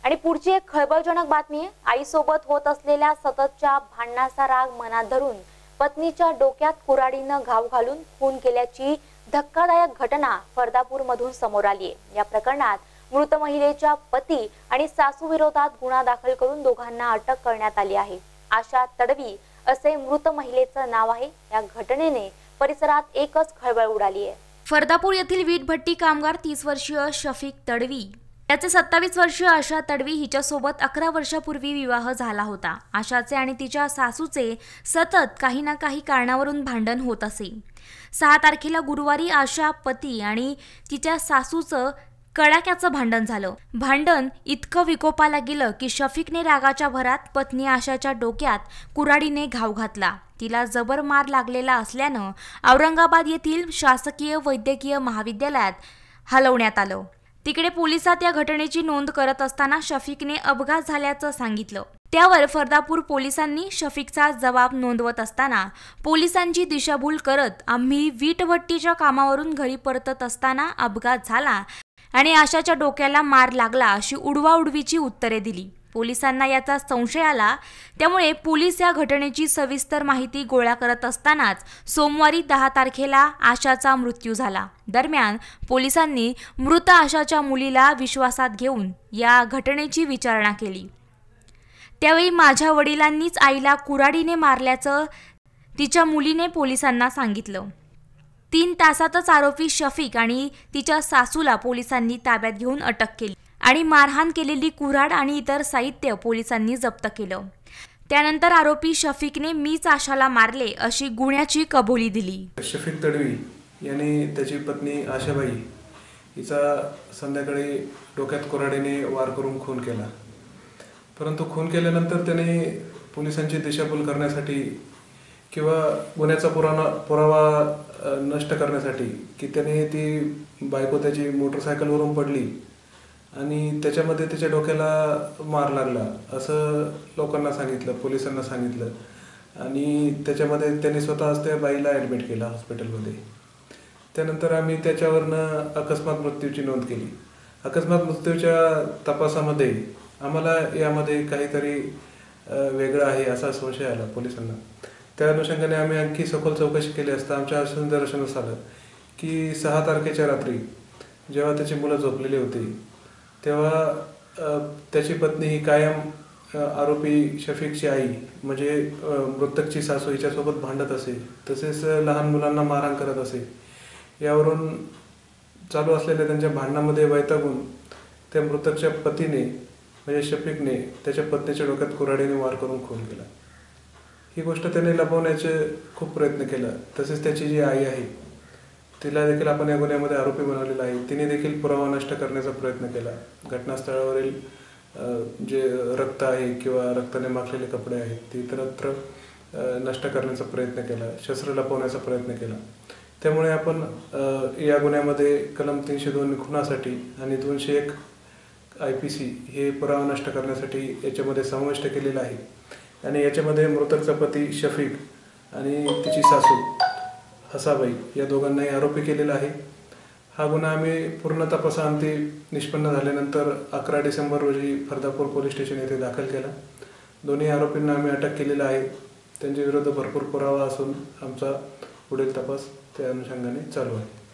आणि पुढची एक खळबळजनक बातमी आहे। आईसोबत होत असलेल्या सततच्या भांडणाचा राग मनात धरून पत्नीच्या डोक्यात कुऱ्हाडीनं घाव घालून खून केल्याची धक्कादायक घटना फरदापूर मधून समोर आली आहे। या प्रकरणात मृत महिलेच्या पती आणि सासू विरोधात गुन्हा दाखल करून दोघांना अटक करण्यात आली आहे। आशा तडवी असे मृत महिलेचं नाव आहे। या घटनेने परिसरात एकच खळबळ उडाली आहे। फरदापूर येथील वीटभट्टी कामगार 30 वर्षीय शफीक तडवी याचे 27 वर्षीय आशा तडवी हिच्यासोबत 11 वर्षापूर्वी विवाह झाला होता। आशाचे आणि तिच्या सासूचे सतत काही ना काही कारणावरून भांडण होत असे। 6 तारखेला गुरुवारी आशा पती आणि तिच्या सासूचं कडाक्याचं भांडण झालं। भांडण इतकं विकोपाला गेलं की शफीकने रागाच्या भरात पत्नी आशाच्या डोक्यात कुऱ्हाडीने घाव घातला। तिला जबर मार लागलेला असल्यानं औरंगाबाद येथील शासकीय वैद्यकीय महाविद्यालयात हलवण्यात आलं। तिकडे पोलिसात या घटनेची नोंद करत असताना शफीकने अपघात झाल्याचं सांगितलं। त्यावर फरदापूर पोलिसांनी शफीकचा जबाब नोंदवत असताना पोलिसांची दिशाभूल करत आम्ही वीटभट्टीच्या कामावरून घरी परतत असताना अपघात झाला आणि आशाच्या डोक्याला मार लागला अशी उडवाउडवीची उत्तरे दिली। पोलिसांना याचा संशय आला, त्यामुळे पोलीस या घटनेची सविस्तर माहिती गोळा करत असतानाच सोमवारी 10 तारखेला आशाचा मृत्यू झाला। दरम्यान पोलिसांनी मृत आशाच्या मुलीला विश्वासात घेऊन या घटनेची विचारणा केली। त्यावेळी माझ्या वडिलांनीच आईला कुऱ्हाडीने मारल्याचं तिच्या मुलीने पोलिसांना सांगितलं। 3 तासातच आरोपी शफीक आणि तिच्या सासूला पोलिसांनी ताब्यात घेऊन अटक केली आणि मारहाण केलेली कुऱ्हाड आणि इतर साहित्य पोलिसांनी जप्त केलं। त्यानंतर आरोपी शफीकने मीच आशाला मारले अशी गुन्ह्याची कबुली दिली। शफीक तडवी यांनी त्याची पत्नी आशाबाई हिचा संध्याकाळी डोक्यात कुऱ्हाडीने वार करून खून केला। परंतु खून केल्यानंतर त्याने पोलिसांची दिशाभूल करण्यासाठी किंवा गुन्ह्याचा पुरावा नष्ट करण्यासाठी की त्याने ती बायको त्याची मोटरसायकलवरून पडली आणि त्याच्यामध्ये त्याच्या डोक्याला मार लागला असं लोकांना सांगितलं, पोलिसांना सांगितलं आणि त्याच्यामध्ये त्यांनी स्वतःच त्या बाईला ॲडमिट केला हॉस्पिटलमध्ये। त्यानंतर आम्ही त्याच्यावरनं अकस्मात मृत्यूची नोंद केली। अकस्मात मृत्यूच्या तपासामध्ये आम्हाला यामध्ये काहीतरी वेगळं आहे असा संशय आला पोलिसांना। त्या अनुषंगाने आम्ही आणखी सखोल चौकशी केली असता आमच्या असं निदर्शनास आलं की 6 तारखेच्या रात्री जेव्हा त्याची मुलं झोपलेली होती तेव्हा त्याची पत्नी ही कायम आरोपी शफीकची आई म्हणजे मृतकची सासू हिच्यासोबत भांडत असे, तसेच लहान मुलांना मारहाण करत असे। यावरून चालू असलेल्या त्यांच्या भांडणामध्ये वैतागून त्या मृतकच्या पतीने म्हणजे शफीकने त्याच्या पत्नीच्या डोक्यात कुऱ्हाडीने वार करून खून केला। ही गोष्ट त्याने लपवण्याचे खूप प्रयत्न केला। तसेच त्याची जी आई आहे तिला देखील आपण या गुन्ह्यामध्ये आरोपी बनवलेला आहे। तिने देखील पुरावा नष्ट करण्याचा प्रयत्न केला। घटनास्थळावरील जे रक्त आहे किंवा रक्ताने माखलेले कपडे आहेत ते इतरत्र नष्ट करण्याचा प्रयत्न केला, शस्त्र लपवण्याचा प्रयत्न केला। त्यामुळे आपण या गुन्ह्यामध्ये कलम 302 खुनासाठी आणि 201 IPC हे पुरावा नष्ट करण्यासाठी याच्यामध्ये समाविष्ट केलेला आहे आणि याच्यामध्ये मृतकचा पती शफीक आणि तिची सासू हसाबाई या दोघांनाही आरोपी केलेला आहे। हा गुन्हा आम्ही पूर्ण तपासाअंती निष्पन्न झाल्यानंतर 11 डिसेंबर रोजी फरदापूर पोलीस स्टेशन येथे दाखल केला। दोन्ही आरोपींना आम्ही अटक केलेला आहे। त्यांच्या विरुद्ध भरपूर पुरावा असून आमचा पुढील तपास त्या अनुषंगाने चालू आहे।